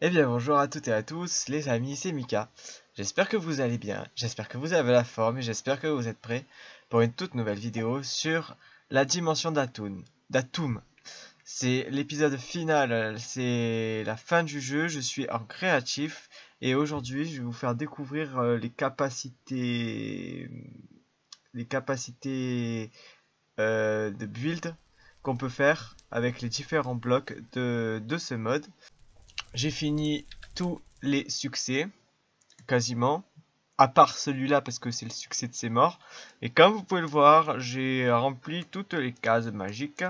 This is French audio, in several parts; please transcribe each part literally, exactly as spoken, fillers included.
Eh bien bonjour à toutes et à tous les amis, c'est Mika. J'espère que vous allez bien, j'espère que vous avez la forme et j'espère que vous êtes prêts pour une toute nouvelle vidéo sur la dimension d'Atoum. d'Atoum. C'est l'épisode final, c'est la fin du jeu, je suis en créatif et aujourd'hui je vais vous faire découvrir euh, les capacités les capacités euh, de build qu'on peut faire avec les différents blocs de, de ce mode. J'ai fini tous les succès, quasiment, à part celui-là parce que c'est le succès de ses morts. Et comme vous pouvez le voir, j'ai rempli toutes les cases magiques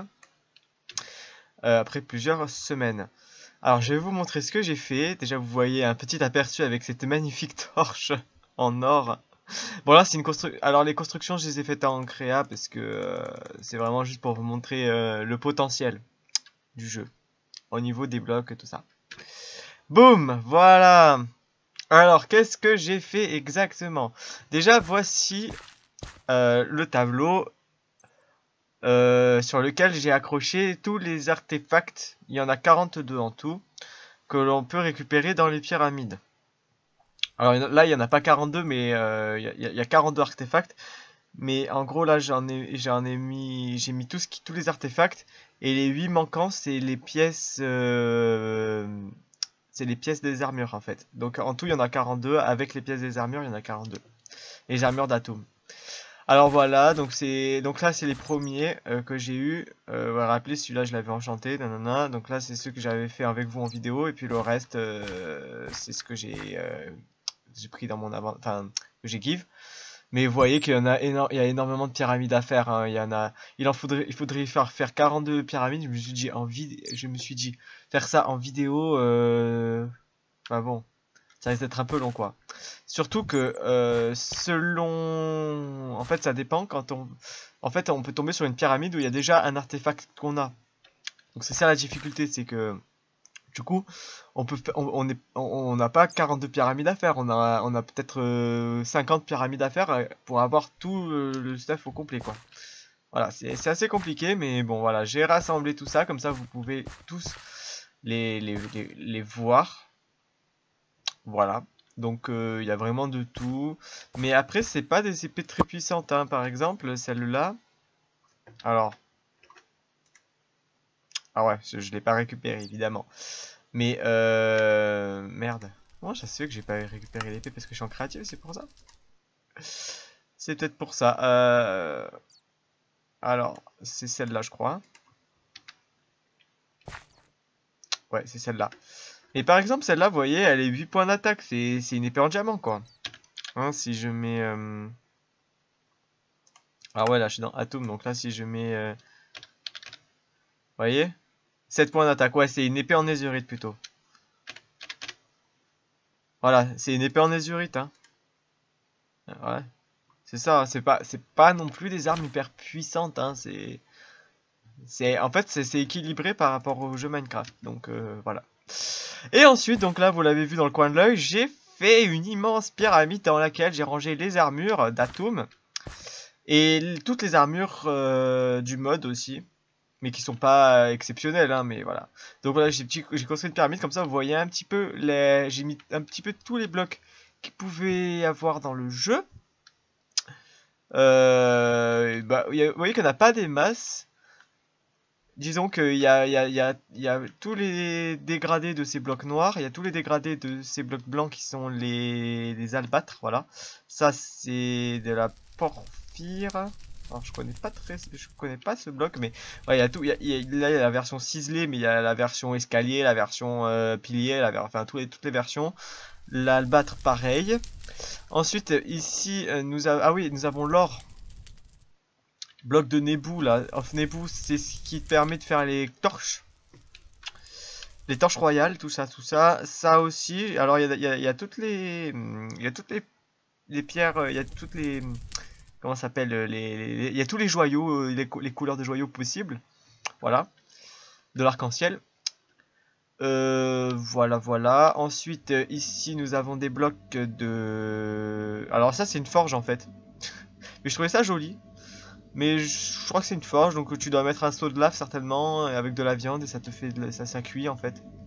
euh, après plusieurs semaines. Alors je vais vous montrer ce que j'ai fait. Déjà vous voyez un petit aperçu avec cette magnifique torche en or. Bon là c'est une construction. Alors les constructions je les ai faites en créa parce que euh, c'est vraiment juste pour vous montrer euh, le potentiel du jeu au niveau des blocs et tout ça. Boum, voilà. Alors, qu'est-ce que j'ai fait exactement? Déjà, voici euh, le tableau euh, sur lequel j'ai accroché tous les artefacts. Il y en a quarante-deux en tout, que l'on peut récupérer dans les pyramides. Alors là, il n'y en a pas quarante-deux, mais euh, il, y a, il y a quarante-deux artefacts. Mais en gros, là, j'en ai, j'en ai mis, j'ai mis tout ce qui, tous les artefacts. Et les huit manquants, c'est les pièces... Euh, C'est les pièces des armures en fait. Donc en tout il y en a quarante-deux. Avec les pièces des armures il y en a quarante-deux. Les armures d'Atoum. Alors voilà, donc c'est donc là c'est les premiers euh, que j'ai eu. Euh, voilà, rappelez celui-là je l'avais enchanté. Nanana. Donc là c'est ceux que j'avais fait avec vous en vidéo. Et puis le reste euh, c'est ce que j'ai euh, j'ai pris dans mon avant. Enfin que j'ai give. Mais vous voyez qu'il y en a éno il y a énormément de pyramides à faire. Hein. Il y en a, il en faudrait, il faudrait faire faire quarante-deux pyramides. Je me suis dit en vid, je me suis dit faire ça en vidéo. Euh... Enfin bon, ça risque d'être un peu long quoi. Surtout que euh, selon, en fait, ça dépend quand on, en fait, on peut tomber sur une pyramide où il y a déjà un artefact qu'on a. Donc c'est ça la difficulté, c'est que du coup, on peut, on n'a on on, on pas quarante-deux pyramides à faire, on a, on a peut-être euh, cinquante pyramides à faire euh, pour avoir tout euh, le stuff au complet, quoi. Voilà, c'est assez compliqué, mais bon, voilà, j'ai rassemblé tout ça, comme ça vous pouvez tous les, les, les, les voir. Voilà, donc il euh, y a vraiment de tout. Mais après, c'est pas des épées très puissantes, hein. Par exemple, celle-là. Alors. Ah ouais, je, je l'ai pas récupéré, évidemment. Mais euh... Merde. Moi, je sais que j'ai pas récupéré l'épée parce que je suis en créatif, c'est pour ça. C'est peut-être pour ça. Euh... Alors, c'est celle-là, je crois. Ouais, c'est celle-là. Et par exemple, celle-là, vous voyez, elle est huit points d'attaque. C'est une épée en diamant, quoi. Hein, si je mets... Euh... Ah ouais, là, je suis dans Atoum. Donc là, si je mets... Euh... Vous voyez, sept points d'attaque. Ouais, c'est une épée en nézurite, plutôt. Voilà, c'est une épée en nézurite, hein. Ouais. C'est ça, c'est pas, c'est pas non plus des armes hyper puissantes, hein. C'est... C'est, en fait, c'est équilibré par rapport au jeu Minecraft. Donc, euh, voilà. Et ensuite, donc là, vous l'avez vu dans le coin de l'œil, j'ai fait une immense pyramide dans laquelle j'ai rangé les armures d'Atoum. Et toutes les armures euh, du mode aussi. Mais qui sont pas exceptionnelles, hein, mais voilà. Donc voilà, j'ai construit une pyramide, comme ça, vous voyez un petit peu les... J'ai mis un petit peu tous les blocs qu'il pouvait y avoir dans le jeu. Euh, bah, y a, vous voyez qu'il n'y en a pas des masses. Disons qu'il y a, y, a, y, a, y a tous les dégradés de ces blocs noirs, il y a tous les dégradés de ces blocs blancs qui sont les, les albâtres, voilà. Ça c'est de la porphyre. Alors je connais pas très, je connais pas ce bloc, mais ouais, il y a tout. Y a, y a, là il y a la version ciselée, mais il y a la version escalier, la version euh, pilier, la, enfin tous les, toutes les versions. L'albâtre pareil. Ensuite ici nous avons, ah oui, nous avons l'or. Bloc de Nebou là, of Nebou, c'est ce qui permet de faire les torches. Les torches royales, tout ça, tout ça. Ça aussi, alors il y, y, y a toutes les... Il y a toutes les, les pierres, il y a toutes les... Comment ça s'appelle les, il y a tous les joyaux, les, les couleurs de joyaux possibles. Voilà. De l'arc-en-ciel. Euh, voilà, voilà. Ensuite, ici, nous avons des blocs de... Alors ça, c'est une forge en fait. Mais je trouvais ça joli. Mais je crois que c'est une forge, donc tu dois mettre un seau de lave certainement, avec de la viande, et ça te fait de la... ça, ça cuit en fait.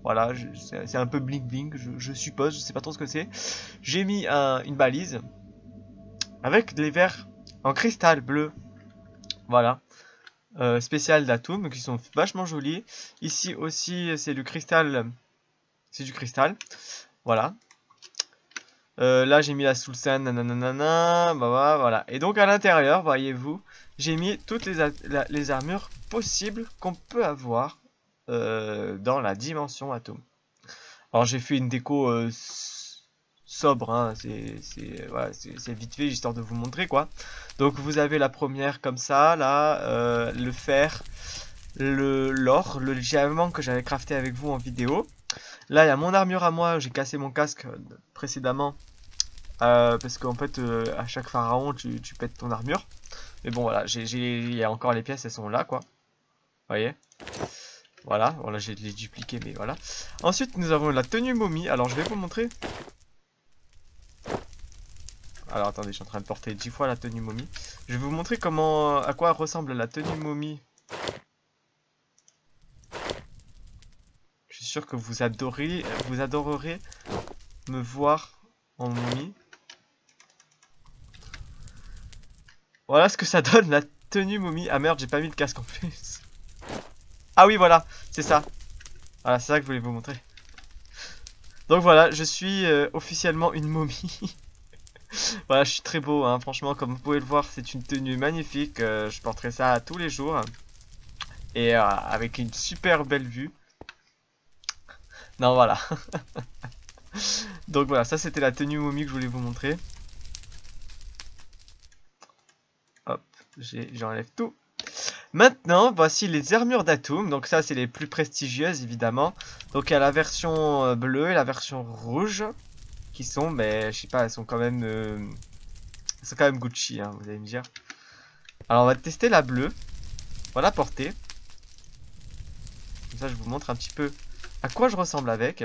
Voilà, c'est un peu bling bling, je, je suppose, je sais pas trop ce que c'est. J'ai mis un, une balise avec des verres en cristal bleu. Voilà. Euh, spécial d'Atum qui sont vachement jolis. Ici aussi, c'est du cristal. C'est du cristal. Voilà. Euh, là, j'ai mis la Soulsan, nanana, bah, bah, voilà. Et donc, à l'intérieur, voyez-vous, j'ai mis toutes les, la, les armures possibles qu'on peut avoir euh, dans la dimension Atum. Alors, j'ai fait une déco euh, sobre, hein, c'est voilà, vite fait, histoire de vous montrer, quoi. Donc, vous avez la première comme ça, là, euh, le fer, le l'or, le diamant que j'avais crafté avec vous en vidéo. Là, il y a mon armure à moi, j'ai cassé mon casque précédemment. Euh, parce qu'en fait, euh, à chaque pharaon, tu, tu pètes ton armure. Mais bon, voilà, il y a encore les pièces, elles sont là, quoi. Vous voyez? Voilà, voilà, j'ai les dupliqué, mais voilà. Ensuite, nous avons la tenue momie. Alors, je vais vous montrer. Alors, attendez, je suis en train de porter dix fois la tenue momie. Je vais vous montrer comment, à quoi ressemble la tenue momie. Je suis sûr que vous adorez, vous adorerez me voir en momie. Voilà ce que ça donne, la tenue momie. Ah merde, j'ai pas mis de casque en plus. Ah oui, voilà, c'est ça. Voilà, c'est ça que je voulais vous montrer. Donc voilà, je suis euh, officiellement une momie. Voilà, je suis très beau, hein. Franchement, comme vous pouvez le voir, c'est une tenue magnifique. Euh, je porterai ça tous les jours. Et euh, avec une super belle vue. Non, voilà. Donc voilà, ça c'était la tenue momie que je voulais vous montrer. Hop, j'enlève tout. Maintenant, voici les armures d'Atum. Donc ça, c'est les plus prestigieuses, évidemment. Donc il y a la version bleue et la version rouge. Qui sont, mais je sais pas, elles sont quand même... Euh, elles sont quand même Gucci, hein, vous allez me dire. Alors on va tester la bleue. On va la porter. Comme ça, je vous montre un petit peu à quoi je ressemble avec.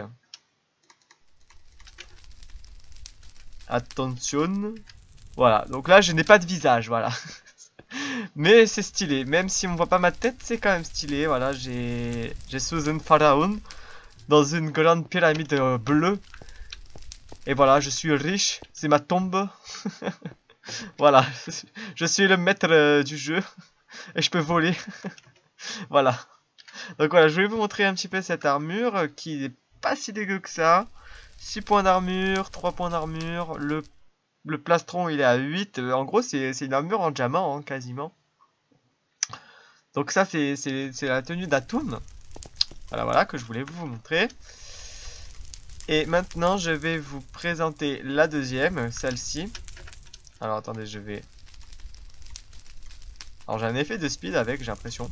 Attention. Voilà, donc là, je n'ai pas de visage, voilà. Mais c'est stylé, même si on voit pas ma tête, c'est quand même stylé. Voilà, j'ai j'ai sous un pharaon dans une grande pyramide bleue. Et voilà, je suis riche, c'est ma tombe. Voilà, je suis le maître euh, du jeu et je peux voler. Voilà. Donc voilà, je vais vous montrer un petit peu cette armure euh, qui n'est pas si dégueu que ça. six points d'armure, trois points d'armure, le, le plastron il est à huit. En gros, c'est une armure en diamant, hein, quasiment. Donc ça, c'est la tenue d'Atum. Voilà, voilà, que je voulais vous montrer. Et maintenant, je vais vous présenter la deuxième, celle-ci. Alors, attendez, je vais... Alors, j'ai un effet de speed avec, j'ai l'impression.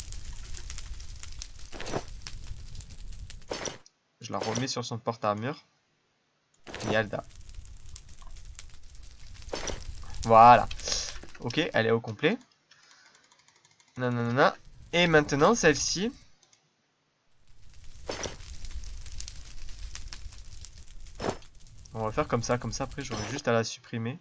Je la remets sur son porte-armure. Yalda. Voilà. Ok, elle est au complet. Nanana. Et maintenant, celle-ci... On va faire comme ça, comme ça, après j'aurai juste à la supprimer.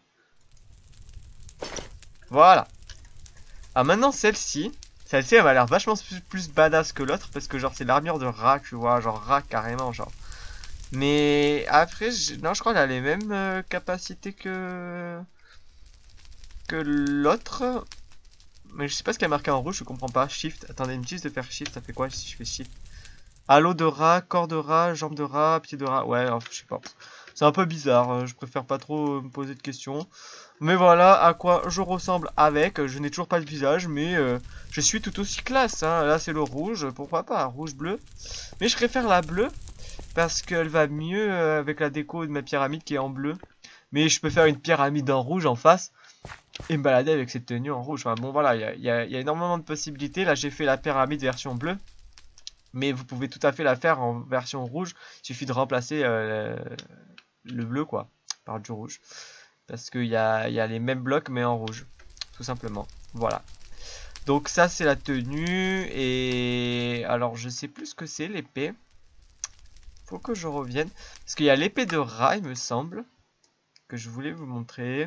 Voilà. Ah maintenant celle-ci, celle-ci elle m'a l'air vachement plus, plus badass que l'autre parce que genre c'est l'armure de rat, tu vois, genre rat carrément genre. Mais après, je... non je crois qu'elle a les mêmes euh, capacités que que l'autre. Mais je sais pas ce qu'il y a marqué en rouge, je comprends pas. Shift, attendez, ils me disent de faire shift, ça fait quoi si je fais shift? Halo de rat, corps de rat, jambe de rat, pied de rat, ouais, je sais pas. C'est un peu bizarre, je préfère pas trop me poser de questions. Mais voilà à quoi je ressemble avec. Je n'ai toujours pas de visage, mais euh, je suis tout aussi classe. Hein. Là, c'est le rouge, pourquoi pas, rouge-bleu. Mais je préfère la bleue, parce qu'elle va mieux euh, avec la déco de ma pyramide qui est en bleu. Mais je peux faire une pyramide en rouge en face, et me balader avec cette tenue en rouge. Enfin, bon, voilà, il y, y, y a énormément de possibilités. Là, j'ai fait la pyramide version bleue. Mais vous pouvez tout à fait la faire en version rouge. Il suffit de remplacer euh, le bleu, quoi, par du rouge. Parce qu'il y a, y a les mêmes blocs, mais en rouge. Tout simplement. Voilà. Donc ça, c'est la tenue. Et alors, je sais plus ce que c'est, l'épée. Faut que je revienne. Parce qu'il y a l'épée de rat, il me semble. Que je voulais vous montrer.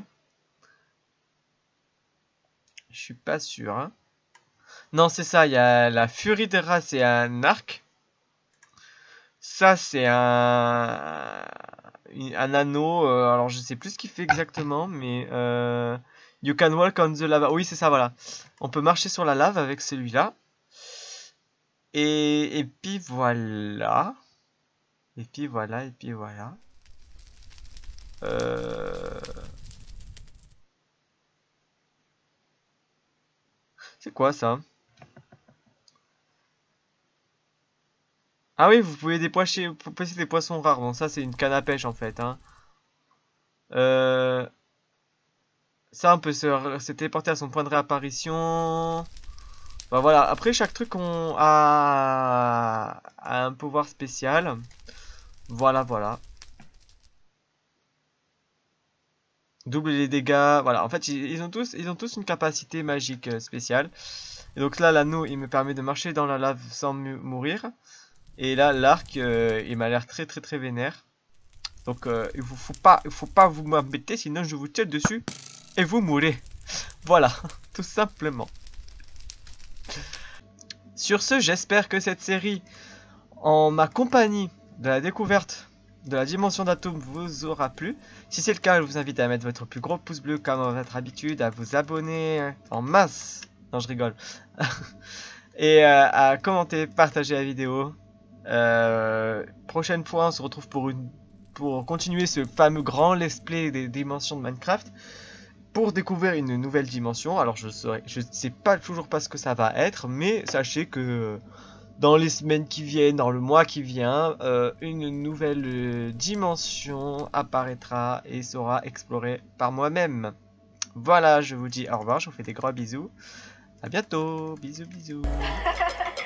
Je suis pas sûr, hein. Non, c'est ça. Il y a la furie des rats, c'est un arc. Ça, c'est un... un anneau. Euh, alors, je sais plus ce qu'il fait exactement, mais... Euh... You can walk on the lava. Oui, c'est ça, voilà. On peut marcher sur la lave avec celui-là. Et... et puis voilà. Et puis voilà, et puis voilà. Euh... C'est quoi ça? Ah oui, vous pouvez dépêcher, pêcher des poissons rares. Bon, ça, c'est une canne à pêche en fait. Hein. Euh... Ça, on peut se, se téléporter à son point de réapparition. Bah voilà, après, chaque truc on a... a un pouvoir spécial. Voilà, voilà. Double les dégâts. Voilà, en fait, ils, ils ont tous, ils ont tous une capacité magique euh, spéciale. Et donc là, l'anneau, il me permet de marcher dans la lave sans mourir. Et là, l'arc, euh, il m'a l'air très très très vénère. Donc euh, il vous faut pas, il faut pas vous m'embêter, sinon je vous tire dessus et vous mourrez. Voilà, tout simplement. Sur ce, j'espère que cette série, en ma compagnie de la découverte de la dimension d'Atoum, vous aura plu. Si c'est le cas, je vous invite à mettre votre plus gros pouce bleu comme à votre habitude, à vous abonner en masse. Non, je rigole. Et euh, à commenter, partager la vidéo. Euh, prochaine fois, on se retrouve pour une pour continuer ce fameux grand let's play des dimensions de Minecraft, pour découvrir une nouvelle dimension. Alors je saurais, je sais pas toujours pas ce que ça va être, mais sachez que dans les semaines qui viennent, dans le mois qui vient, euh, une nouvelle euh, dimension apparaîtra et sera explorée par moi-même. Voilà, je vous dis au revoir, je vous fais des gros bisous. À bientôt, bisous bisous.